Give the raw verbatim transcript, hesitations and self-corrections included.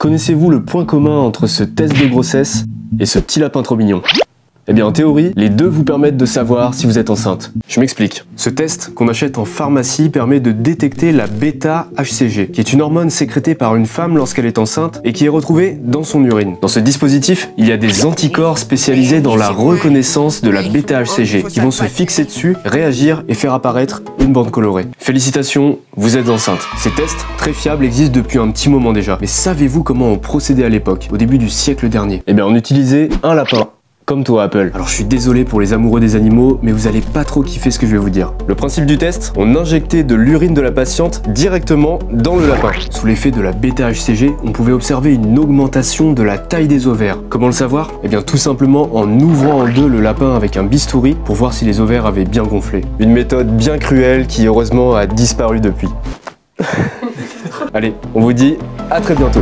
Connaissez-vous le point commun entre ce test de grossesse et ce petit lapin trop mignon? Eh bien en théorie, les deux vous permettent de savoir si vous êtes enceinte. Je m'explique. Ce test qu'on achète en pharmacie permet de détecter la bêta H C G, qui est une hormone sécrétée par une femme lorsqu'elle est enceinte et qui est retrouvée dans son urine. Dans ce dispositif, il y a des anticorps spécialisés dans la reconnaissance de la bêta H C G, qui vont se fixer dessus, réagir et faire apparaître une bande colorée. Félicitations, vous êtes enceinte. Ces tests, très fiables, existent depuis un petit moment déjà. Mais savez-vous comment on procédait à l'époque, au début du siècle dernier? Eh bien on utilisait un lapin. Comme toi Apple. Alors je suis désolé pour les amoureux des animaux, mais vous allez pas trop kiffer ce que je vais vous dire. Le principe du test, on injectait de l'urine de la patiente directement dans le lapin. Sous l'effet de la bêta H C G, on pouvait observer une augmentation de la taille des ovaires. Comment le savoir? Eh bien tout simplement en ouvrant en deux le lapin avec un bistouri pour voir si les ovaires avaient bien gonflé. Une méthode bien cruelle qui heureusement a disparu depuis. Allez, on vous dit à très bientôt.